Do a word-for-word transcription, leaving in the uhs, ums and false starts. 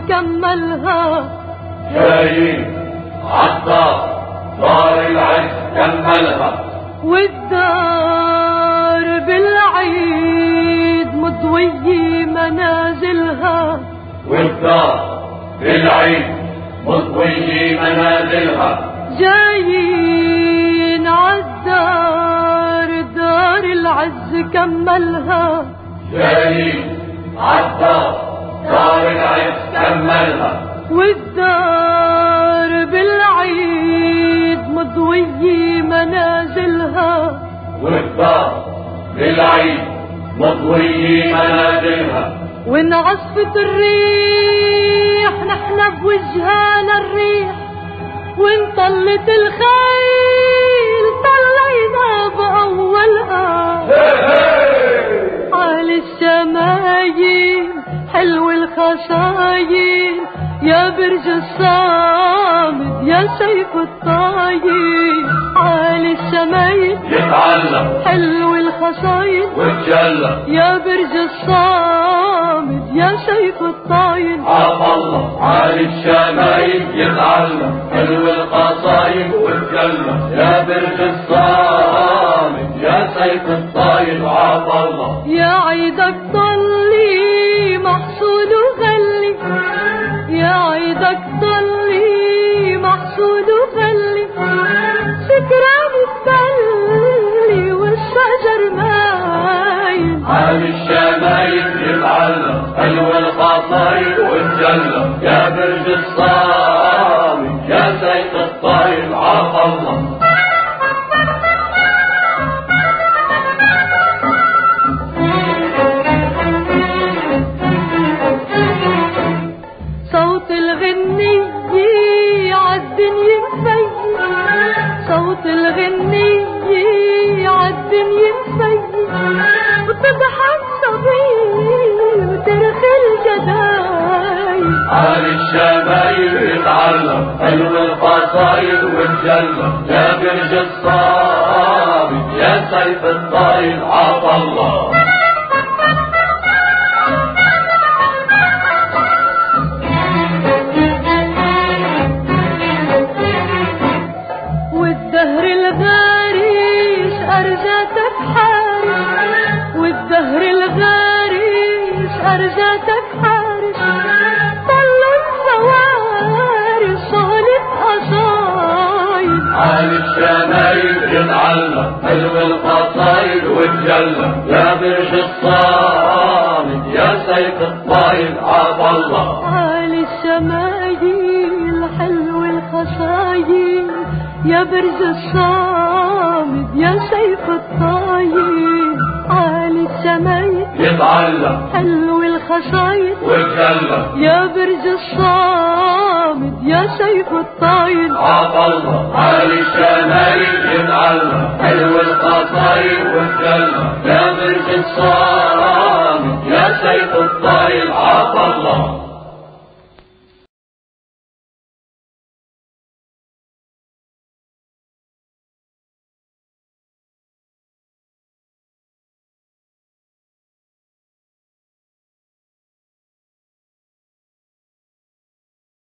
كملها. جايين عالدار دار العز كملها. والدار بالعيد مضوية منازلها. والدار بالعيد مضوية منازلها. جايين عالدار دار العز كملها. جايين عالدار دار العز كملها. والدار بالعيد مضوية منازلها. والدار بالعيد مضوية منازلها. وإن عصفة الريح نحن بوجهانا الريح، وإن طلت الخيل طلينا بأولها. عالي الشمايل حلو الخشايل يا برج الصامد يا سيف الطايل. عالي الشمايل يتعلم حلو الخشايل واتجلى يا برج الصامد يا سيف الطايل. عطا الله عالي الشمايل يتعلم حلو القصايد واتجلى يا برج الصامد يا سيف الطايل. عطا الله يا عيدك ضلي محصول وغلي، يا عيدك ضلي محصول وغلي، سكران التلي والشجر مايل. عالي الشمايل يتعلم حلو القصايد واتجلى يا برج الصامد يا سيف الطايل. عطا الله صوت الغنية عالدنيا مفيل، صوت الغنية عالدنيا مفيل، وتضحك صبيل وترخي الجدايل. عالي الشمايل يتعلم حلو القصايد واتجلى يا برج الصامد يا سيف الطايل. عطا الله والدهر الغاريش أرجاتك حارش، والدهر الغاريش أرجاتك حارش، طلوا الفوارش شغلة قصايد. عالي الشمايل يتعلم حلو القصايد واتجلى يا برج الصامد يا سيف الطايل. عطا الله عالي الشمايل حلو الخصايل يا برج الصامد يا سيف الطايل. عالي الشمايل يتعلم حلو الخصايل واتجلى يا برج الصامد يا سيف الطايل. عطا الله عالي الشمايل يتعلم حلو القصايد واتجلى يا برج الصامد يا سيف الطايل. عطا الله